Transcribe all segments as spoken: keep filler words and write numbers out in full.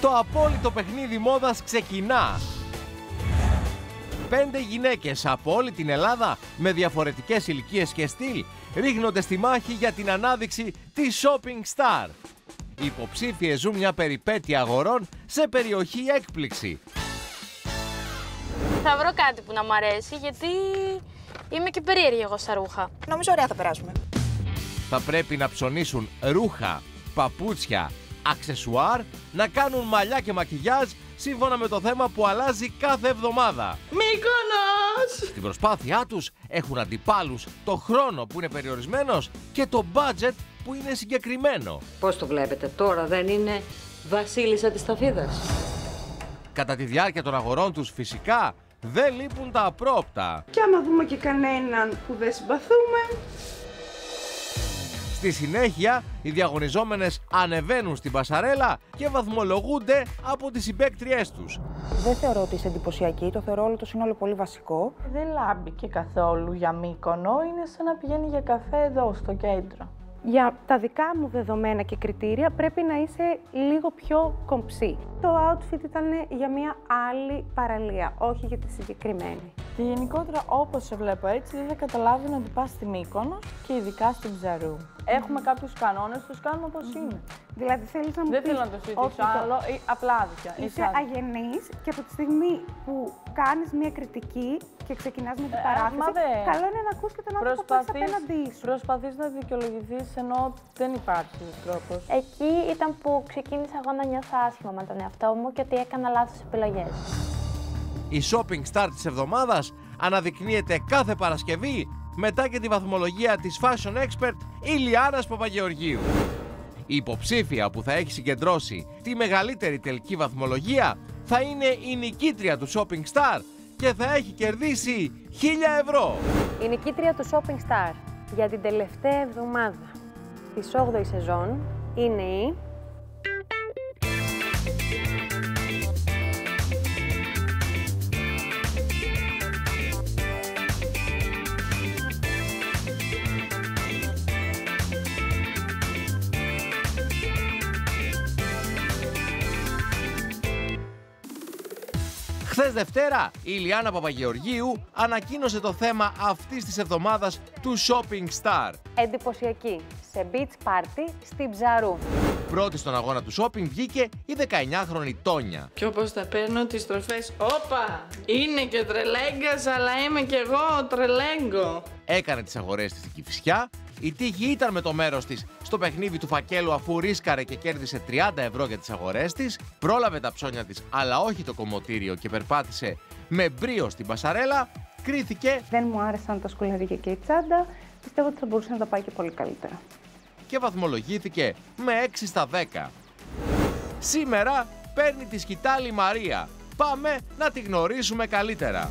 Το απόλυτο παιχνίδι μόδας ξεκινά. Πέντε γυναίκες από όλη την Ελλάδα με διαφορετικές ηλικίες και στυλ ρίχνονται στη μάχη για την ανάδειξη της Shopping Star. Οι υποψήφιες ζουν μια περιπέτεια αγορών σε περιοχή έκπληξη. Θα βρω κάτι που να μου αρέσει, γιατί είμαι και περίεργη εγώ στα ρούχα. Νομίζω ωραία θα περάσουμε. Θα πρέπει να ψωνίσουν ρούχα, παπούτσια, αξεσουάρ, να κάνουν μαλλιά και μακιγιάζ σύμφωνα με το θέμα που αλλάζει κάθε εβδομάδα. Μύκονος! Στην προσπάθειά τους έχουν αντιπάλους το χρόνο που είναι περιορισμένος και το budget που είναι συγκεκριμένο. Πώς το βλέπετε, τώρα δεν είναι βασίλισσα της ταφίδας? Κατά τη διάρκεια των αγορών τους φυσικά δεν λείπουν τα απρόοπτα. Και άμα δούμε και κανέναν που δεν συμπαθούμε... Στη συνέχεια, οι διαγωνιζόμενες ανεβαίνουν στην πασαρέλα και βαθμολογούνται από τις συμπαίκτριές τους. Δεν θεωρώ ότι είσαι εντυπωσιακή, το θεωρώ όλο το σύνολο πολύ βασικό. Δεν λάμπηκε καθόλου για Μύκονο, είναι σαν να πηγαίνει για καφέ εδώ στο κέντρο. Για τα δικά μου δεδομένα και κριτήρια πρέπει να είσαι λίγο πιο κομψή. Το outfit ήταν για μια άλλη παραλία, όχι για τη συγκεκριμένη. Και γενικότερα όπως σε βλέπω έτσι δεν θα καταλάβαινα ότι πας στη Μύκονο και ειδικά στην Ψαρού. Έχουμε κάποιους κανόνες, τους κάνουμε όπως mm. είναι. Δηλαδή θέλεις να μου δεν πεις... θέλω να το συζητήσω άλλο, ή απλά άδικια. Είσαι αγενής και από τη στιγμή που κάνεις μια κριτική και ξεκινάς με την ε, παράθεση, δε. καλό είναι να ακούς και τον άνθρωπο που είσαι απέναντί σου. Προσπαθείς να δικαιολογηθείς ενώ δεν υπάρχει τρόπος. Εκεί ήταν που ξεκίνησα εγώ να νιώθω άσχημα με τον εαυτό μου και ότι έκανα λάθος επιλογές. Η Shopping Star της εβδομάδας αναδεικνύεται κάθε Παρασκευή μετά και τη βαθμολογία της fashion expert Ηλιάνας Παπαγεωργίου. Η υποψήφια που θα έχει συγκεντρώσει τη μεγαλύτερη τελική βαθμολογία θα είναι η νικήτρια του Shopping Star και θα έχει κερδίσει χίλια ευρώ. Η νικήτρια του Shopping Star για την τελευταία εβδομάδα της όγδοης σεζόν είναι η... Χθες Δευτέρα, η Ηλιάνα Παπαγεωργίου ανακοίνωσε το θέμα αυτής της εβδομάδας του Shopping Star. Εντυπωσιακή, σε beach party στην Ψαρού. Πρώτη στον αγώνα του shopping βγήκε η δεκαεννιάχρονη Τόνια. Και όπως θα παίρνω τις τροφές, όπα! Είναι και τρελέγκας, αλλά είμαι κι εγώ τρελέγκο. Έκανε τις αγορές της στην Κηφισιά. Η τύχη ήταν με το μέρος της στο παιχνίδι του φακέλου αφού ρίσκαρε και κέρδισε τριάντα ευρώ για τις αγορές της. Πρόλαβε τα ψώνια της, αλλά όχι το κομμωτήριο και περπάτησε με μπρίο στην πασαρέλα. Κρίθηκε. Δεν μου άρεσαν τα σκουλαρίκια και η τσάντα. Πιστεύω ότι θα μπορούσε να τα πάει και πολύ καλύτερα. Και βαθμολογήθηκε με έξι στα δέκα. Σήμερα παίρνει τη σκητάλη Μαρία. Πάμε να τη γνωρίσουμε καλύτερα.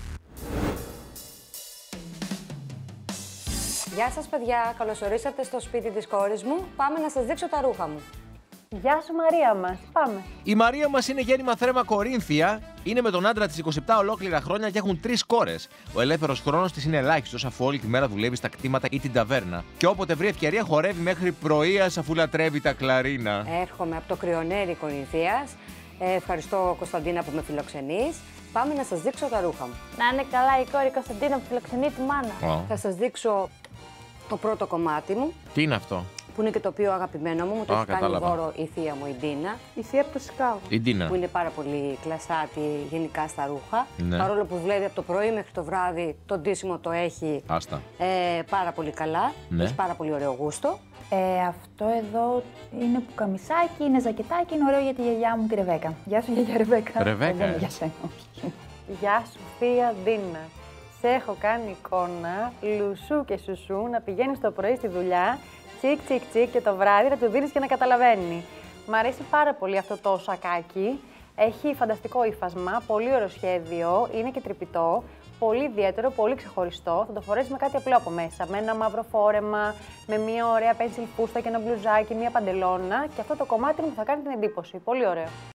Γεια σας παιδιά, καλώς ορίσατε στο σπίτι της κόρης μου. Πάμε να σας δείξω τα ρούχα μου. Γεια σου Μαρία μας, πάμε. Η Μαρία μας είναι γέννημα Θρέμα Κορίνθια, είναι με τον άντρα της είκοσι επτά ολόκληρα χρόνια και έχουν τρεις κόρες. Ο ελεύθερος χρόνος της είναι ελάχιστος αφού όλη τη μέρα δουλεύει στα κτήματα ή την ταβέρνα. Και όποτε βρει ευκαιρία χορεύει μέχρι πρωίας αφού λατρεύει τα κλαρίνα. Έρχομαι από το κρυονέρι Κορινθίας. Ε, ευχαριστώ Κωνσταντίνα που με φιλοξενείς. Πάμε να σας δείξω τα ρούχα μου. Να είναι καλά η κόρη Κωνσταντίνα που φιλοξενεί τη μάνα. Oh. Θα σας δείξω το πρώτο κομμάτι μου. Τι είναι αυτό? Που είναι και το πιο αγαπημένο μου, μου το Α, έχει κάνει κατάλαβα. δώρο η θεία μου, η Ντίνα. Η θεία από το Σικάγο. Η Ντίνα. Που είναι πάρα πολύ κλασάτη γενικά στα ρούχα. Ναι. Παρόλο που δουλεύει από το πρωί μέχρι το βράδυ, το ντύσιμο το έχει Άστα. ε, πάρα πολύ καλά. Ναι. Έχει πάρα πολύ ωραίο γούστο. Ε, αυτό εδώ είναι πουκαμισάκι, είναι ζακετάκι, είναι ωραίο για τη γιαγιά μου τη Ρεβέκα. Γεια σου γιαγιά Ρεβέκα. Ρεβέκα, Ε, δεν είναι ε. για σένα, όχι. Γεια σου θεία Ντίνα. Σε έχω κάνει εικόνα, λουσού και σουσού, να πηγαίνεις το πρωί στη δουλειά, τσικ τσικ τσικ και το βράδυ να του δίνεις και να καταλαβαίνει. Μ' αρέσει πάρα πολύ αυτό το σακάκι. Έχει φανταστικό ύφασμα, πολύ ωραίο σχέδιο, είναι και τρυπητό, πολύ ιδιαίτερο, πολύ ξεχωριστό. Θα το φορέσεις με κάτι απλό από μέσα, με ένα μαύρο φόρεμα, με μια ωραία πένσιλ φούστα και ένα μπλουζάκι, μια παντελώνα και αυτό το κομμάτι μου θα κάνει την εντύπωση. Πολύ ωραίο.